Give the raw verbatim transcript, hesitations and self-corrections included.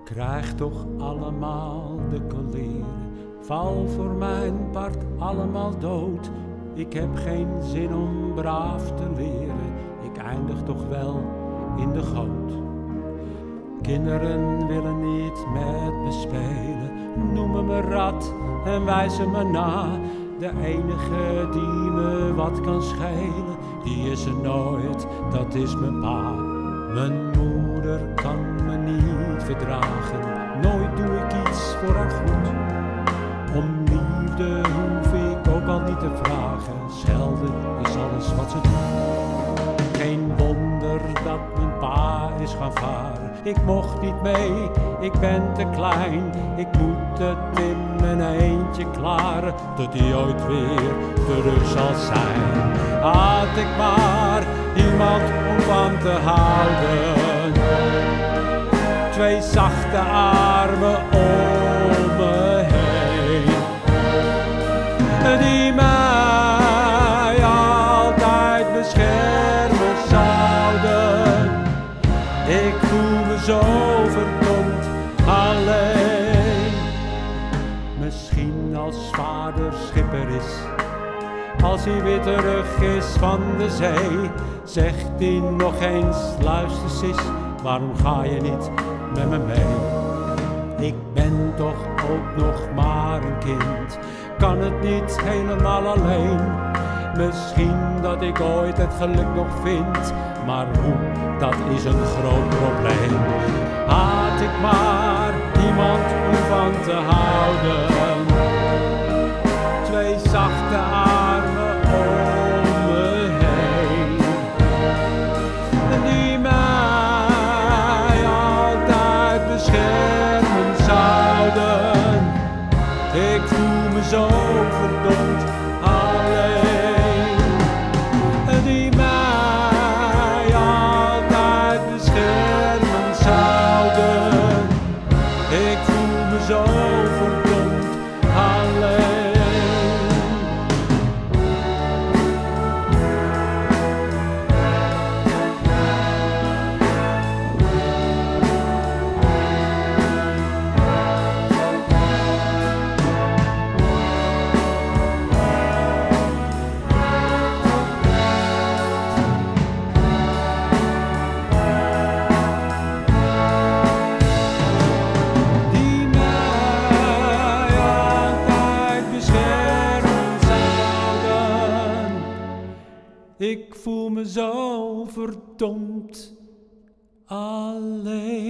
Krijg toch allemaal de koleren, val voor mijn part allemaal dood. Ik heb geen zin om braaf te leren, ik eindig toch wel in de goot. Kinderen willen niet met me spelen, noemen me rat en wijzen me na. De enige die me wat kan schelen, die is er nooit, dat is mijn pa. Mijn moeder kan me niet verdragen, nooit doe ik iets voor haar goed. Om liefde hoef ik ook al niet te vragen, schelden is alles wat ze doet. Geen wonder dat mijn pa is gaan varen, ik mocht niet mee, ik ben te klein. Ik moet het in mijn eentje klaren, tot hij ooit weer terug zal zijn. Had ik maar iemand om van te houden, twee zachte armen om me heen, die mij altijd beschermen zouden. Ik voel me zo verdomd alleen. Misschien als vader schipper is, als hij weer terug is van de zee, zegt hij nog eens, luister sis, waarom ga je niet met me mee? Ik ben toch ook nog maar een kind, kan het niet helemaal alleen. Misschien dat ik ooit het geluk nog vind, maar hoe, dat is een groot probleem. Had ik maar iemand om van te houden, twee zachte armen om me heen, die mij altijd beschermen zouden. Ik voel me zo verdomd alleen, die mij altijd beschermen zouden. Ik voel me zo verdomd alleen. Ik voel me zo verdomd alleen.